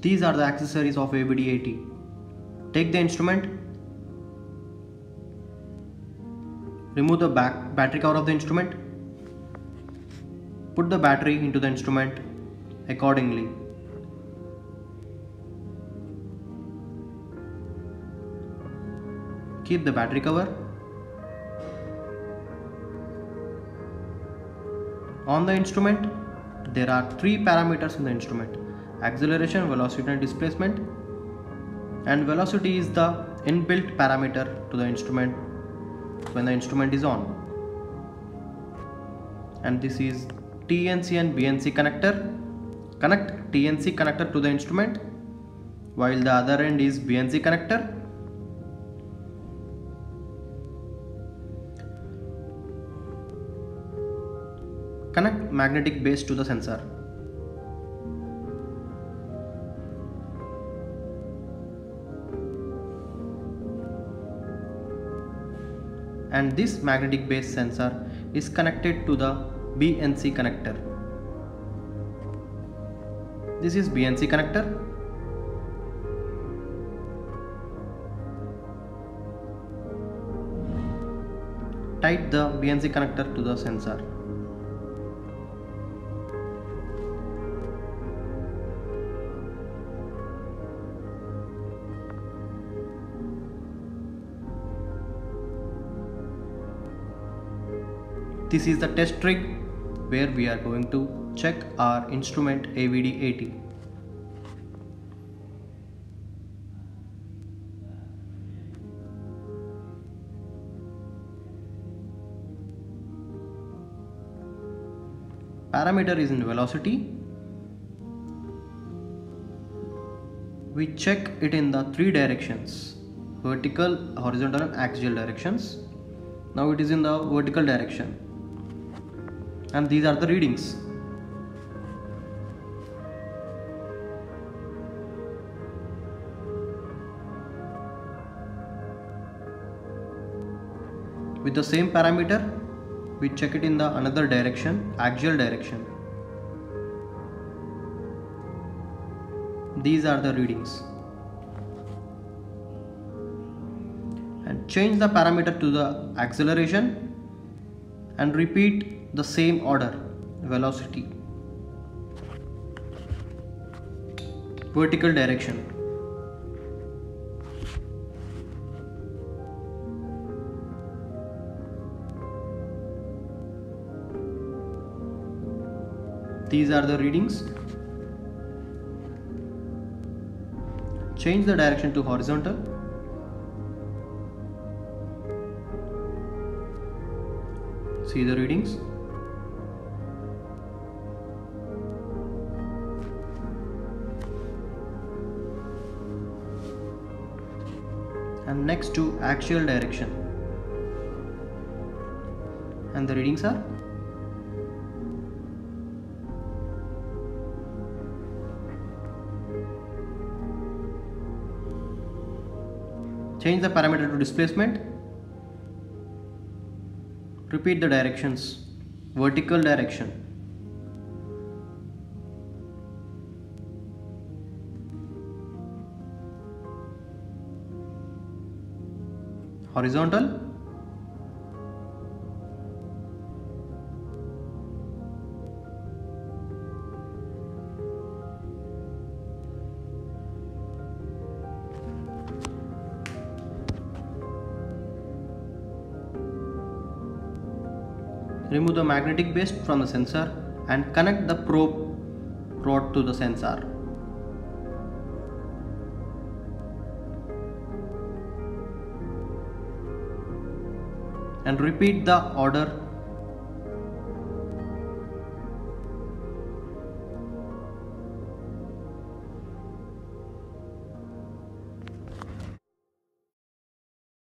These are the accessories of ABD80. Take the instrument, remove the battery cover of the instrument, put the battery into the instrument accordingly. Keep the battery cover. On the instrument, there are 3 parameters in the instrument: acceleration, velocity and displacement. And velocity is the inbuilt parameter to the instrument when the instrument is on. And this is TNC and BNC connector. Connect TNC connector to the instrument while the other end is BNC connector. Connect magnetic base to the sensor. And this magnetic base sensor is connected to the BNC connector. This is BNC connector. Tight the BNC connector to the sensor. This is the test rig where we are going to check our instrument ABD80. Parameter is in velocity. We check it in the 3 directions: vertical, horizontal and axial directions. Now it is in the vertical direction. And these are the readings. With the same parameter, we check it in the another direction, axial direction. These are the readings. And change the parameter to the acceleration and repeat the same order: velocity, vertical direction, these are the readings. Change the direction to horizontal. See the readings. And next to axial direction, and the readings are change the parameter to displacement. Repeat the directions: vertical direction, horizontal, remove the magnetic base from the sensor and connect the probe rod to the sensor. And repeat the order